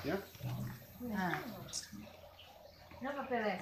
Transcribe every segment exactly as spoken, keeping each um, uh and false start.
Yeah. Ah. No papeles.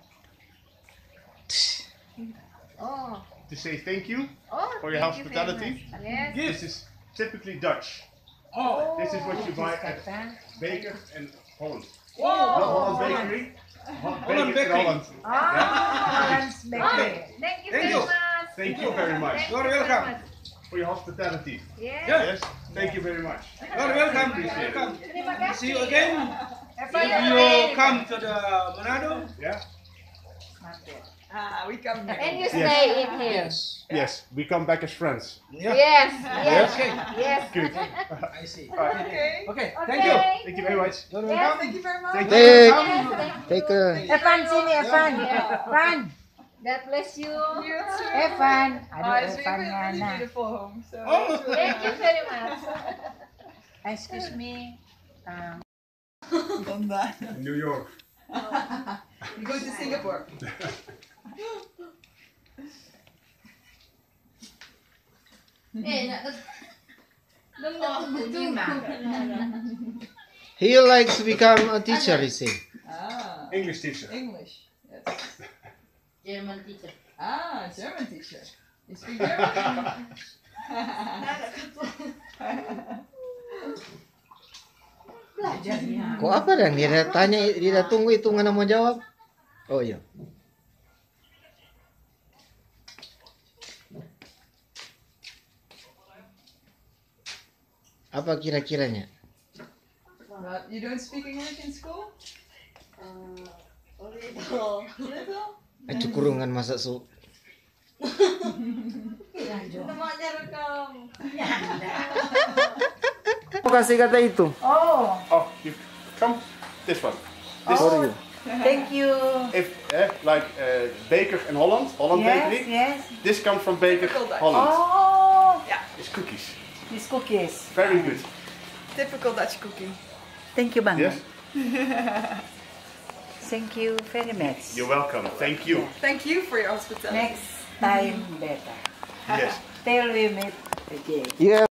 Oh. To say thank you Oh, for your thank you very hospitality. much. Yes. This is typically Dutch. Oh. This is what you it buy is at that, Baker and Holland. Whoa. Not Holland Oh. Bakery. Holland Holland Baker Bakery. in Holland. Ah, Holland's Ah. Bakery. Thank you Thank very you. much. Thank you very much Thank You're you very welcome. much. for your hospitality. Yes. Yeah. Yes, thank you very much. You're welcome. Appreciate it. Welcome. Terima kasih. See you again. Have If fun. you come to the Manado. Yeah. Not yet. Ah, we come here. And you stay in here. Yes, we come back as friends. Yeah. Yes. Yes. Okay. Yes. Good. I see. Okay. Okay. Thank you. Okay. Thank you very much. You're Yes. welcome. Thank you very much. Thank you. Take, Yes, thank take you. a. Have fun, Sini. Have fun. Yeah. Fun. God bless you. You too. Have fun. Oh, Aduh, it's have fun really, nga really na. beautiful home. So Oh. it's really Thank you nice. very much. Excuse me. Um, Ganda. New York. You go to Singapore. Eh, nak He likes to become a teacher, he say. Ah, English teacher. English. Yes. German teacher. Ah, German teacher. You speak German? belajarnya. Kok apa dan dia dah tanya, dia dah tunggu itu mana mau jawab. Oh iya. Apa kira-kiranya? But you don't speak English in school? Uh, little. Little? Acu kurungan masak sup. Temannya rekam. Mau kasih kata itu. Oh, Oh, you come. This one. This For you. thank you. if eh, like uh, Baker in Holland, Holland Yes, Bakery. yes. This comes from Baker Typical Dutch. Holland. Oh, It's cookies. these cookies. Very good. Typical Dutch cookie. Thank you, Bang. Yes. Thank you very much. You're welcome. Thank you. Thank you for your hospitality. Next time better. Yes. Till we meet again. Yeah.